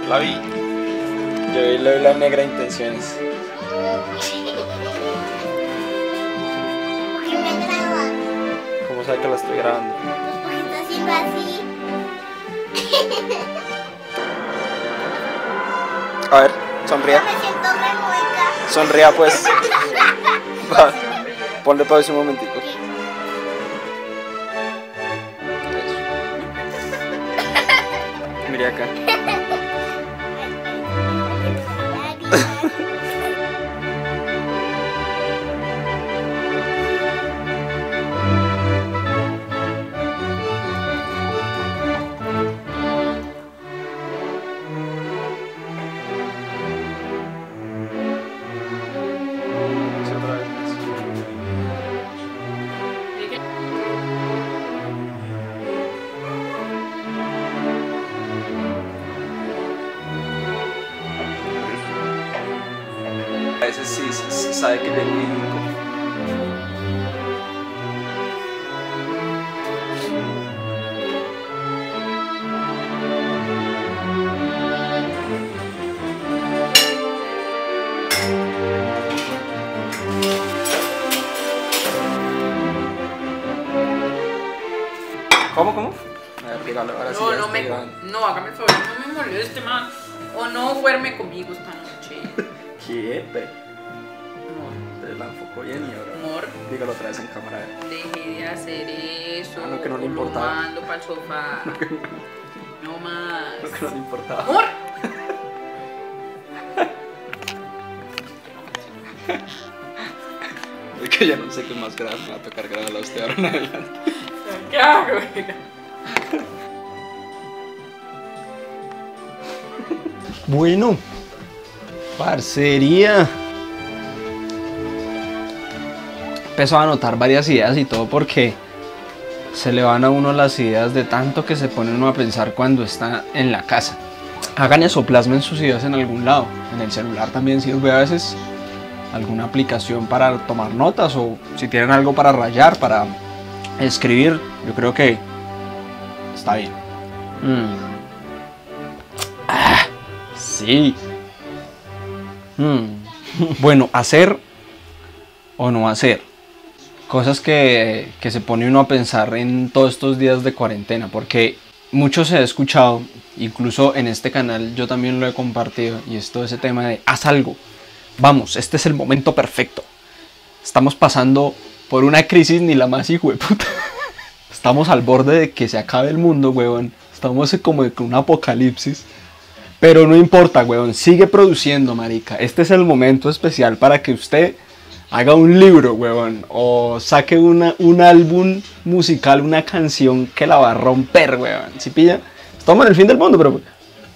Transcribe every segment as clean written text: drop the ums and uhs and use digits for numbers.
La vi. Yo le doy la negra intenciones. ¿Por qué me grabas? ¿Cómo sabe que la estoy grabando? Pues porque está haciendo así. A ver, sonría. Yo me siento re mueca. Sonría pues. Va, ponle pausa un momentico. Mire acá. A veces sí sabe que le digo. ¿Cómo? A ver, dígalo, ahora sí. No, hágame el favor, no me moleste, man. O no duerme conmigo esta noche. Quiete. Amor, Te la enfocó bien y ahora. amor, Dígalo otra vez en cámara. deje de hacer eso. Ah, no, que no le Lo importaba. mando para el sofá. No más. Lo que no le importaba. Amor. Es que ya no sé qué más grabar, me va a tocar grabarla a usted ahora en adelante. ¿Qué hago? Bueno, parcería. Empezó a anotar varias ideas y todo porque se le van a uno las ideas de tanto que se pone uno a pensar cuando está en la casa. Hagan eso, plasmen sus ideas en algún lado. En el celular también sirve a veces alguna aplicación para tomar notas o si tienen algo para rayar, para escribir. Yo creo que está bien. Sí. Bueno, hacer o no hacer. Cosas que se pone uno a pensar en todos estos días de cuarentena. Porque mucho se ha escuchado, incluso en este canal yo también lo he compartido. Y es todo ese tema de haz algo. Vamos, este es el momento perfecto. Estamos pasando por una crisis ni la más hijueputa. Estamos al borde de que se acabe el mundo, huevón. Estamos como en un apocalipsis. Pero no importa, huevón. Sigue produciendo, marica. Este es el momento especial para que usted haga un libro, huevón. O saque un álbum musical, una canción que la va a romper, huevón. ¿Sí pilla? Estamos en el fin del mundo, pero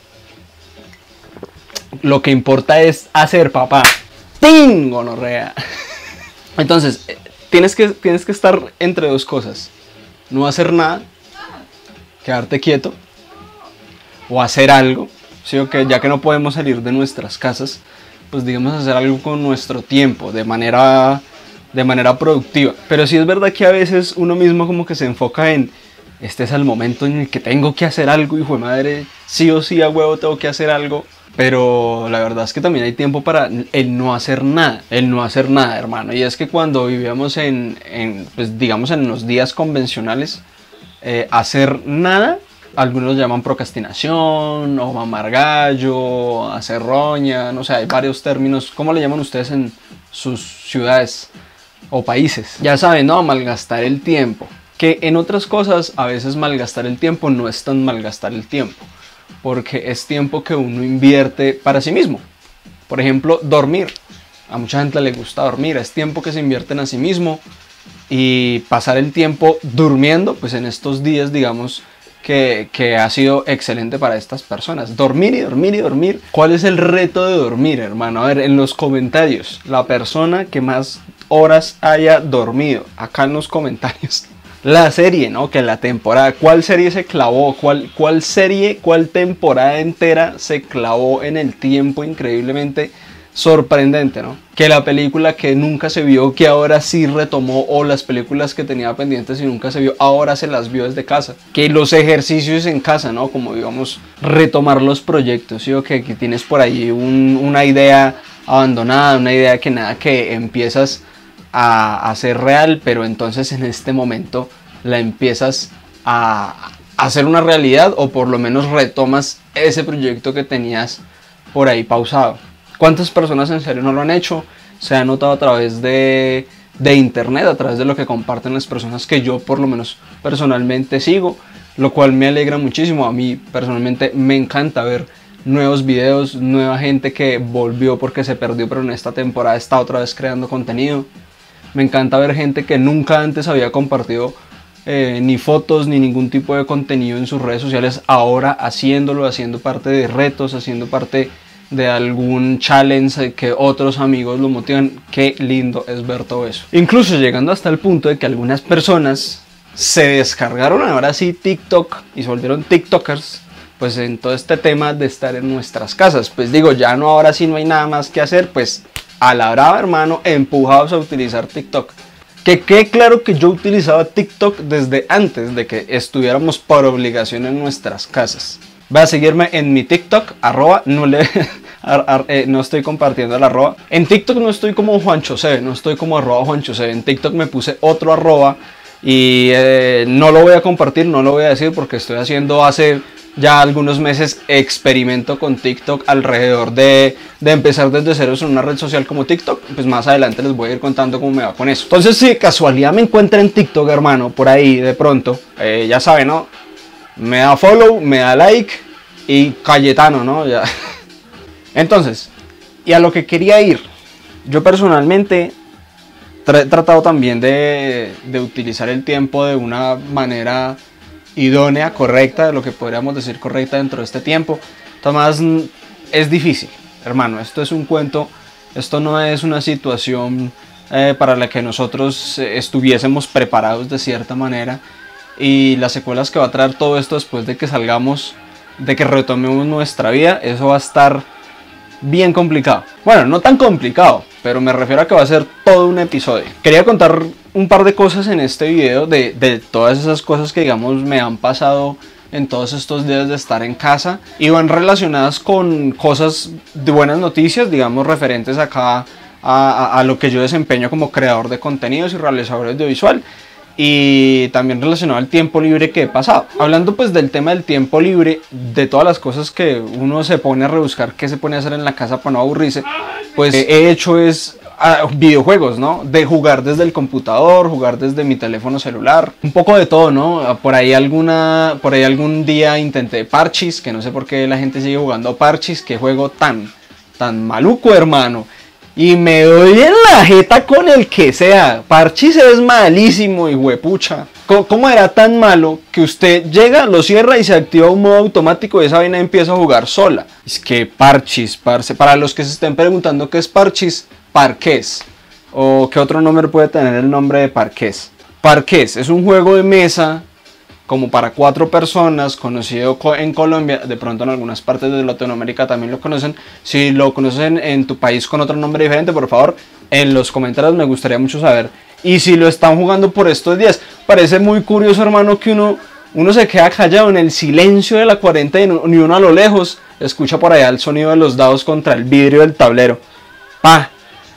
lo que importa es hacer, papá. ¡Ting! Gonorrea. Entonces, tienes que estar entre dos cosas. No hacer nada, quedarte quieto, o hacer algo, ¿sí? O que ya que no podemos salir de nuestras casas, pues digamos hacer algo con nuestro tiempo, de manera productiva. Pero sí es verdad que a veces uno mismo como que se enfoca en, este es el momento en el que tengo que hacer algo, hijo de madre, sí o sí a huevo tengo que hacer algo. Pero la verdad es que también hay tiempo para el no hacer nada, hermano. Y es que cuando vivíamos pues digamos en los días convencionales, hacer nada, algunos lo llaman procrastinación, o mamar gallo, hacer roña, no sé, hay varios términos. ¿Cómo le llaman ustedes en sus ciudades o países? Ya saben, ¿no? Malgastar el tiempo. Que en otras cosas, a veces malgastar el tiempo no es tan malgastar el tiempo. Porque es tiempo que uno invierte para sí mismo. Por ejemplo, dormir. A mucha gente le gusta dormir. Es tiempo que se invierte en sí mismo. Y pasar el tiempo durmiendo, pues en estos días, digamos, que ha sido excelente para estas personas. Dormir y dormir y dormir. ¿Cuál es el reto de dormir, hermano? A ver, en los comentarios. La persona que más horas haya dormido. Acá en los comentarios. La serie, ¿no? Que la temporada, ¿cuál serie se clavó? ¿Cuál serie, cuál temporada entera se clavó en el tiempo increíblemente sorprendente, ¿no? Que la película que nunca se vio, que ahora sí retomó, o las películas que tenía pendientes y nunca se vio, ahora se las vio desde casa. Que los ejercicios en casa, ¿no? Como digamos, retomar los proyectos, ¿sí? O que tienes por ahí una idea abandonada, una idea que nada, que empiezas a hacer real, pero entonces en este momento la empiezas a hacer una realidad, o por lo menos retomas ese proyecto que tenías por ahí pausado. ¿Cuántas personas en serio no lo han hecho? Se ha notado a través de internet, a través de lo que comparten las personas que yo por lo menos personalmente sigo, lo cual me alegra muchísimo. A mí personalmente me encanta ver nuevos videos, nueva gente que volvió porque se perdió, pero en esta temporada está otra vez creando contenido. Me encanta ver gente que nunca antes había compartido ni fotos ni ningún tipo de contenido en sus redes sociales, ahora haciéndolo, haciendo parte de retos, haciendo parte de algún challenge que otros amigos lo motivan. Qué lindo es ver todo eso. Incluso llegando hasta el punto de que algunas personas se descargaron ahora sí TikTok y se volvieron TikTokers, pues en todo este tema de estar en nuestras casas. Pues digo, ya no, ahora sí no hay nada más que hacer, pues a la brava, hermano, empujados a utilizar TikTok. Que quede claro que yo utilizaba TikTok desde antes de que estuviéramos por obligación en nuestras casas. Va a seguirme en mi TikTok, no estoy compartiendo el arroba. En TikTok no estoy como JuanchoC, no estoy como @JuanchoC. En TikTok me puse otro arroba y no lo voy a compartir, no lo voy a decir porque estoy haciendo hace ya algunos meses experimento con TikTok alrededor de empezar desde ceros en una red social como TikTok. Pues más adelante les voy a ir contando cómo me va con eso. Entonces, si de casualidad me encuentran en TikTok, hermano, por ahí de pronto, ya saben, ¿no? Me da follow, me da like y Cayetano, ¿no? Ya. Entonces, y a lo que quería ir, yo personalmente he tratado también de utilizar el tiempo de una manera idónea, correcta, de lo que podríamos decir correcta dentro de este tiempo. Tomás, es difícil, hermano, esto es un cuento, esto no es una situación para la que nosotros estuviésemos preparados de cierta manera. Y las secuelas que va a traer todo esto después de que salgamos, de que retomemos nuestra vida, eso va a estar bien complicado. Bueno, no tan complicado, pero me refiero a que va a ser todo un episodio. Quería contar un par de cosas en este video de todas esas cosas que, digamos, me han pasado en todos estos días de estar en casa, y van relacionadas con cosas de buenas noticias, digamos, referentes acá a lo que yo desempeño como creador de contenidos y realizador audiovisual. Y también relacionado al tiempo libre que he pasado. Hablando pues del tema del tiempo libre, de todas las cosas que uno se pone a rebuscar, qué se pone a hacer en la casa para no aburrirse, pues he hecho es videojuegos, ¿no? De jugar desde el computador, jugar desde mi teléfono celular, un poco de todo, ¿no? Por ahí algún día intenté Parchís, que no sé por qué la gente sigue jugando Parchís, qué juego tan maluco, hermano. Y me doy en la jeta con el que sea. Parchís es malísimo, hijuepucha. ¿Cómo era tan malo que usted llega, lo cierra y se activa un modo automático y esa vaina empieza a jugar sola? Es que Parchís, parce. Para los que se estén preguntando qué es Parchís, Parqués. ¿O qué otro nombre puede tener el nombre de Parqués? Parqués es un juego de mesa como para 4 personas, conocido en Colombia, de pronto en algunas partes de Latinoamérica también lo conocen. Si lo conocen en tu país con otro nombre diferente, por favor, en los comentarios me gustaría mucho saber. Y si lo están jugando por estos días, parece muy curioso, hermano, que uno se queda callado en el silencio de la cuarentena, y uno a lo lejos escucha por allá el sonido de los dados contra el vidrio del tablero. ¡Pah!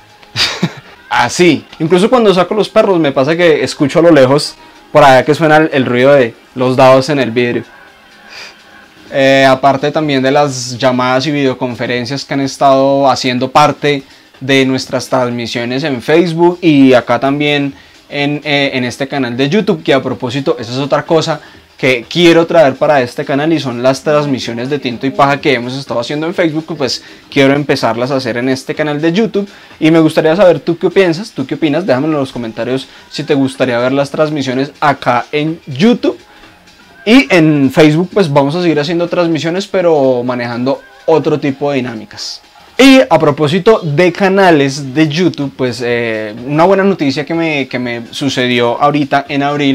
Así. Incluso cuando saco los perros me pasa que escucho a lo lejos por allá que suena el ruido de los dados en el vidrio. Aparte también de las llamadas y videoconferencias que han estado haciendo parte de nuestras transmisiones en Facebook y acá también en este canal de YouTube, que a propósito, esa es otra cosa que quiero traer para este canal, y son las transmisiones de Tinto y Paja que hemos estado haciendo en Facebook. Pues quiero empezarlas a hacer en este canal de YouTube, y me gustaría saber tú qué piensas, tú qué opinas. Déjamelo en los comentarios si te gustaría ver las transmisiones acá en YouTube. Y en Facebook pues vamos a seguir haciendo transmisiones, pero manejando otro tipo de dinámicas. Y a propósito de canales de YouTube, pues una buena noticia que me sucedió ahorita en abril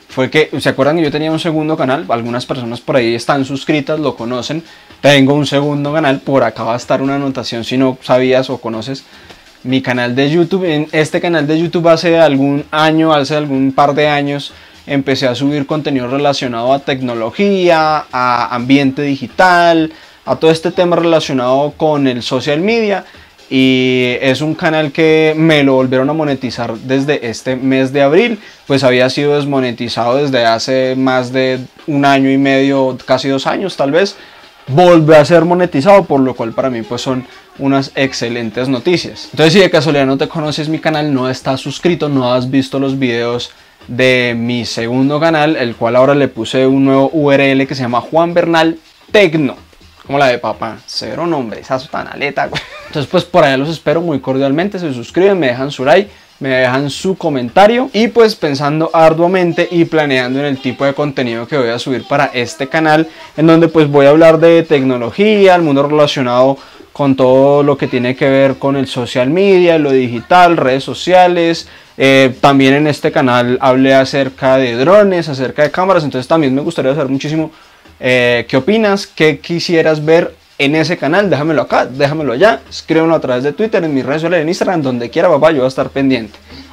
fue que, ¿se acuerdan que yo tenía un segundo canal? Algunas personas por ahí están suscritas, lo conocen. Tengo un segundo canal, por acá va a estar una anotación si no sabías o conoces mi canal de YouTube. En este canal de YouTube hace algún par de años, empecé a subir contenido relacionado a tecnología, a ambiente digital, a todo este tema relacionado con el social media. Y es un canal que me lo volvieron a monetizar desde este mes de abril, pues había sido desmonetizado desde hace más de 1 año y medio, casi 2 años tal vez. Volvió a ser monetizado, por lo cual para mí pues son unas excelentes noticias. Entonces, si de casualidad no te conoces mi canal, no estás suscrito, no has visto los videos de mi segundo canal, el cual ahora le puse un nuevo URL que se llama Juan Bernal Tecno, como la de papá, cero nombre, esa tanaleta, güey. Entonces pues por allá los espero muy cordialmente, se suscriben, me dejan su like, me dejan su comentario y pues pensando arduamente y planeando en el tipo de contenido que voy a subir para este canal, en donde pues voy a hablar de tecnología, el mundo relacionado con todo lo que tiene que ver con el social media, lo digital, redes sociales. También en este canal hablé acerca de drones, acerca de cámaras, entonces también me gustaría saber muchísimo qué opinas, qué quisieras ver en ese canal. Déjamelo acá, déjamelo allá, escríbelo a través de Twitter, en mis redes sociales, en Instagram, donde quiera, papá, yo voy a estar pendiente.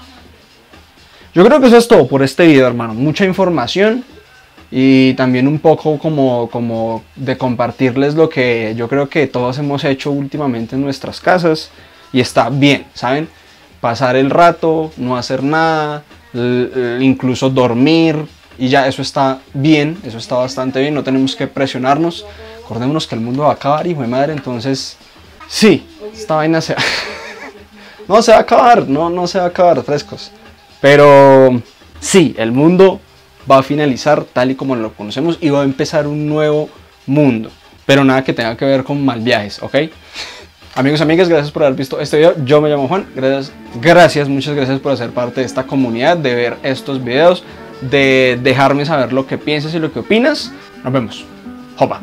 Yo creo que eso es todo por este video, hermano. Mucha información y también un poco como de compartirles lo que yo creo que todos hemos hecho últimamente en nuestras casas y está bien, ¿saben? Pasar el rato, no hacer nada, incluso dormir y ya, eso está bien, eso está bastante bien, no tenemos que presionarnos. Acordémonos que el mundo va a acabar, hijo de madre, entonces sí, esta vaina no se va a acabar, no se va a acabar, frescos. Pero sí, el mundo va a finalizar tal y como lo conocemos y va a empezar un nuevo mundo. Pero nada que tenga que ver con mal viajes, ¿ok? Amigos y amigas, gracias por haber visto este video. Yo me llamo Juan, muchas gracias por ser parte de esta comunidad, de ver estos videos, de dejarme saber lo que piensas y lo que opinas. Nos vemos. Jopa.